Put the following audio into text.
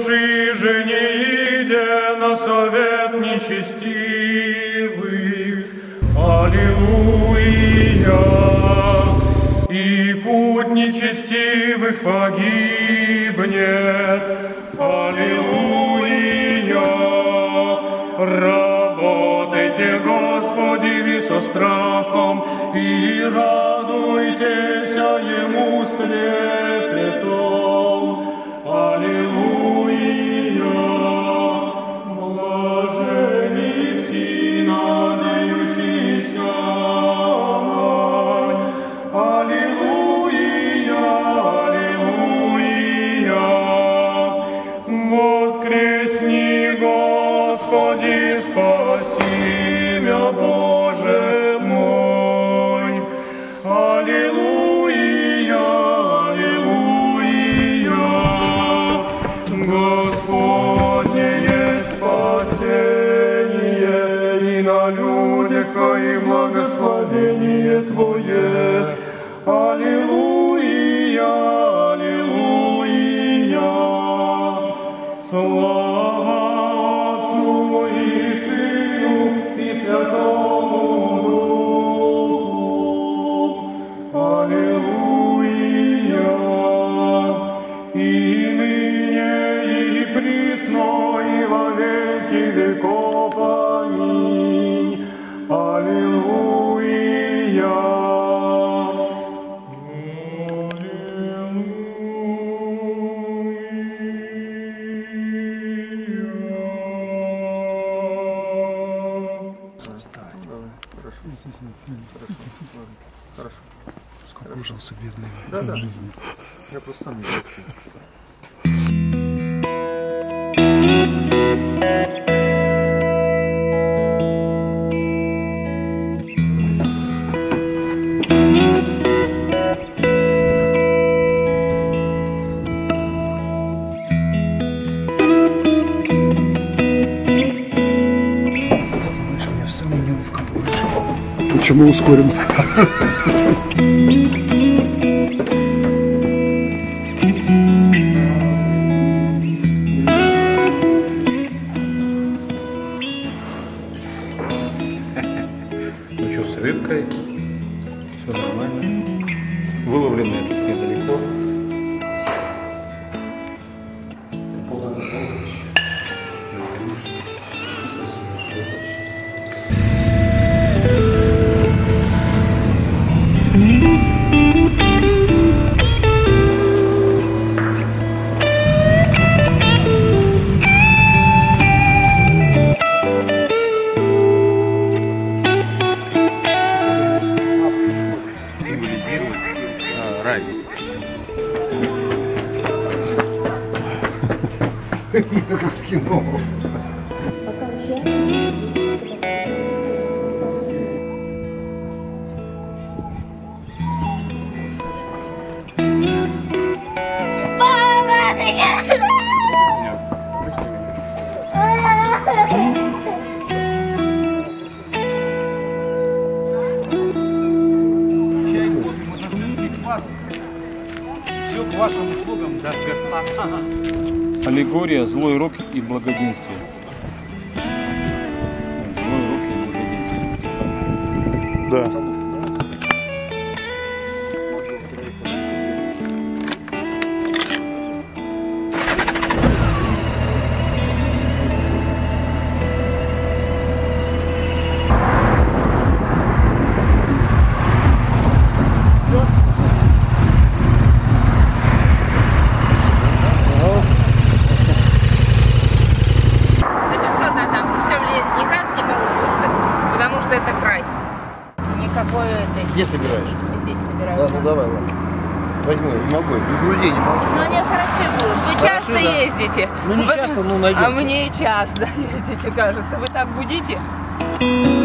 души же не иде на совет нечестивых. Аллилуйя! И путь нечестивых погибнет. Аллилуйя! Работайте, Господи, со страхом, и радуйтесь Ему с трепетом. Аллилуйя! Блаженни все надеющиеся. Аллилуйя! Аллилуйя! Воскресни, Господи, спаси мя, Боже мой. Аллилуйя! Аллилуйя! Господнее спасение, и на людях Твоих благословение Твое. Аллилуйя! Аллилуйя! Слава Отцу и Сыну и Святому Духу. Аллилуйя! И ныне, и присно, и во веки веков. Аминь. Аллилуйя! Хорошо. Сколько ужился бедный Да. жизни. Я просто сам не знаю. Знаешь, у меня в самом неловком положении. Почему ускорим? Ну что, с рыбкой, все нормально. Выловленные тут недалеко. Рай. Как в кино. Все к вашим услугам, да, господа. Аллегория «Злой рок и благоденствие». Злой рок и благоденствие. Да. Где собираешь? Здесь собираю. Ладно, давай, ладно. Возьму, не могу, без людей не могу. Ну, они хороши будут. Вы часто да. ездите. Ну, не часто, но найдем. А мне и часто ездите, кажется. Вы так будите?